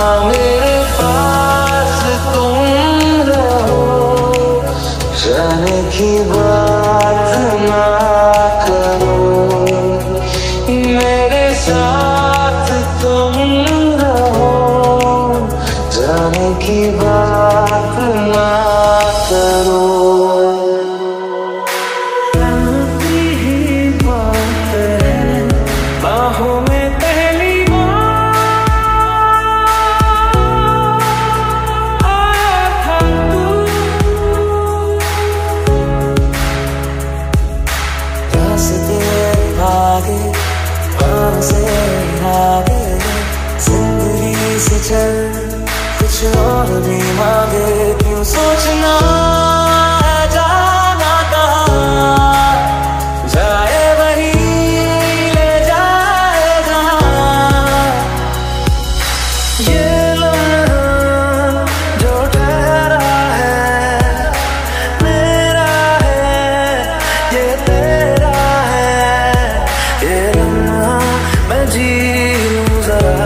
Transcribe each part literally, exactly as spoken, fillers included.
मेरे पास तुम रहो, जाने की बात ना करो, मेरे साथ तुम रहो, जाने की बात ना करो। जिंदगी से चल कुछ और भी मांगे, क्यों सोचना है जाना कहाँ, जाए वही ले जाए जहाँ। ये लम्हा जो ठहरा है मेरा है, ये तेरा है, ये लम्हा मैं जी लूं जरा।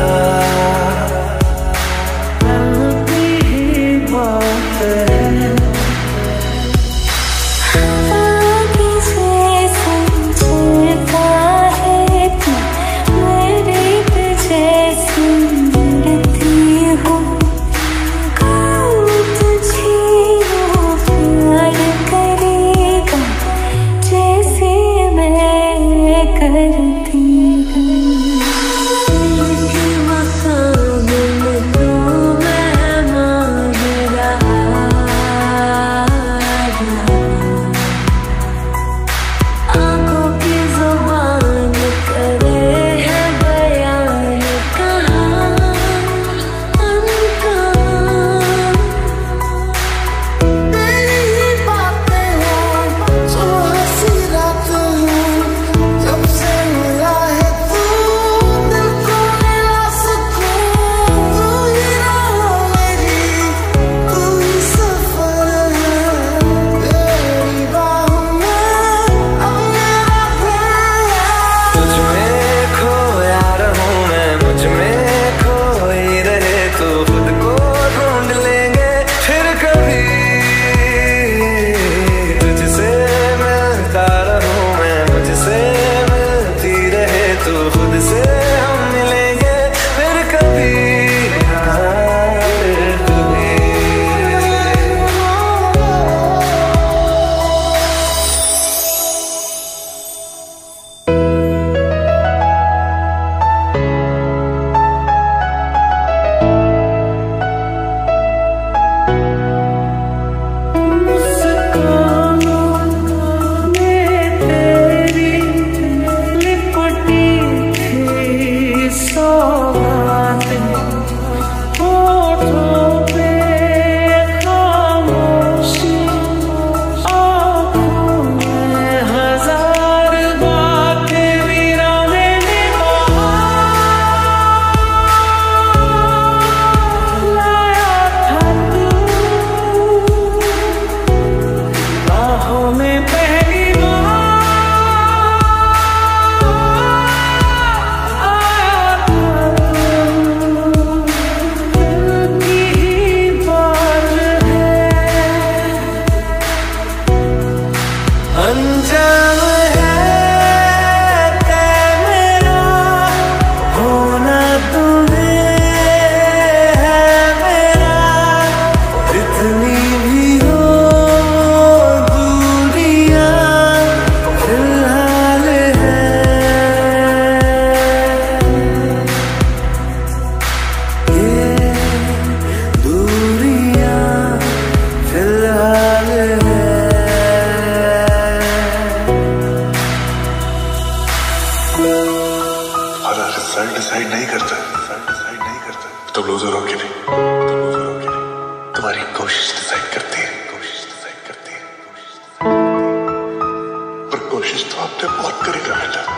रिजल्ट डिसाइड नहीं करता, रिजल्ट डिसाइड नहीं करता, तो लूजर हो के नहीं, तो लूजर हो के नहीं, तुम्हारी कोशिश डिसाइड करती है, कोशिश डिसाइड करती है, कोशिश डिसाइड करती है। पर कोशिश तो आपने बहुत करी ना बेटा।